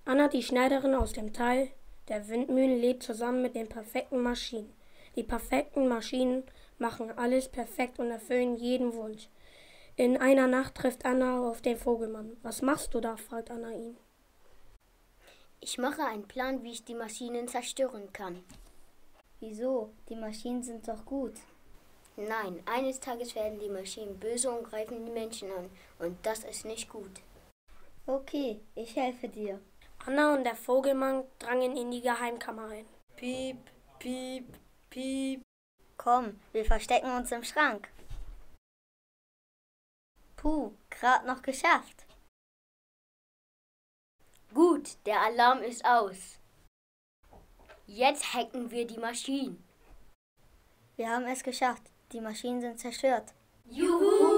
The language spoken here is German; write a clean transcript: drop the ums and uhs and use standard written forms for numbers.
Anna, die Schneiderin aus dem Tal der Windmühlen, lebt zusammen mit den perfekten Maschinen. Die perfekten Maschinen machen alles perfekt und erfüllen jeden Wunsch. In einer Nacht trifft Anna auf den Vogelmann. Was machst du da? Fragt Anna ihn. Ich mache einen Plan, wie ich die Maschinen zerstören kann. Wieso? Die Maschinen sind doch gut. Nein, eines Tages werden die Maschinen böse und greifen die Menschen an. Und das ist nicht gut. Okay, ich helfe dir. Anna und der Vogelmann drangen in die Geheimkammer ein. Piep, piep, piep. Komm, wir verstecken uns im Schrank. Puh, grad noch geschafft. Gut, der Alarm ist aus. Jetzt hacken wir die Maschinen. Wir haben es geschafft. Die Maschinen sind zerstört. Juhu!